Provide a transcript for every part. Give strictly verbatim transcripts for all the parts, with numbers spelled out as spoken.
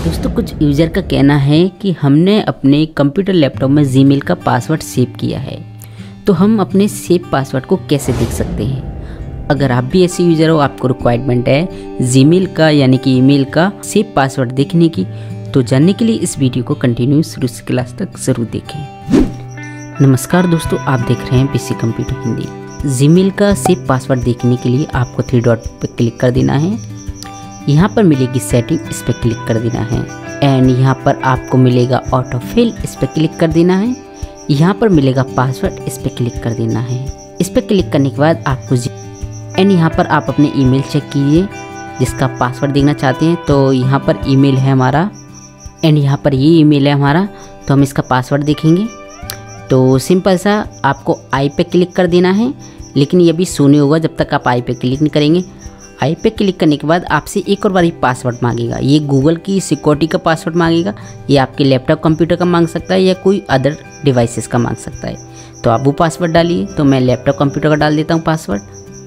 दोस्तों कुछ यूज़र का कहना है कि हमने अपने कंप्यूटर लैपटॉप में जीमेल का पासवर्ड सेव किया है, तो हम अपने सेव पासवर्ड को कैसे देख सकते हैं। अगर आप भी ऐसे यूज़र हो, आपको रिक्वायरमेंट है जीमेल का यानी कि ईमेल का सेव पासवर्ड देखने की, तो जानने के लिए इस वीडियो को कंटिन्यू शुरू से क्लास तक ज़रूर देखें। नमस्कार दोस्तों, आप देख रहे हैं पीसी कंप्यूटर हिंदी। जीमेल का सेव पासवर्ड देखने के लिए आपको थ्री डॉट पर क्लिक कर देना है। यहाँ पर मिलेगी सेटिंग, इस पर क्लिक कर देना है। एंड यहाँ पर आपको मिलेगा ऑटो फिल, इस पर क्लिक कर देना है। यहाँ पर मिलेगा पासवर्ड, इस पर क्लिक कर देना है। इस पर क्लिक करने के बाद आपको एंड यहाँ पर आप अपने ईमेल चेक कीजिए जिसका पासवर्ड देखना चाहते हैं। तो यहाँ पर ईमेल है हमारा एंड यहाँ पर ये ईमेल है हमारा, तो हम इसका पासवर्ड देखेंगे। तो सिंपल सा आपको आई पे क्लिक कर देना है, लेकिन ये भी शून्य होगा जब तक आप आई पे क्लिक नहीं करेंगे। आई पे क्लिक करने के बाद आपसे एक और बार पासवर्ड मांगेगा। ये गूगल की सिक्योरिटी का पासवर्ड मांगेगा, ये आपके लैपटॉप कंप्यूटर का मांग सकता है या कोई अदर डिवाइसेस का मांग सकता है। तो आप वो पासवर्ड डालिए। तो मैं लैपटॉप कंप्यूटर का डाल देता हूँ पासवर्ड।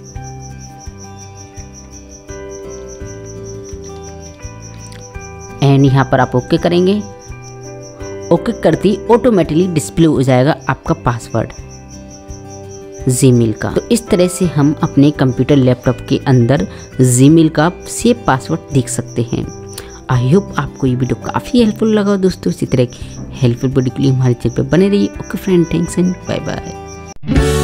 एंड यहाँ पर आप ओके करेंगे। ओके करते ही ऑटोमेटिकली डिस्प्ले हो जाएगा आपका पासवर्ड जीमेल का। तो इस तरह से हम अपने कंप्यूटर लैपटॉप के अंदर जीमेल का सेव पासवर्ड देख सकते हैं। आई होप आपको ये वीडियो काफ़ी हेल्पफुल लगा दोस्तों। इसी तरह की हेल्पफुल वीडियो के लिए हमारे चैनल पर बने रहिए। Okay friend, thanks and bye bye.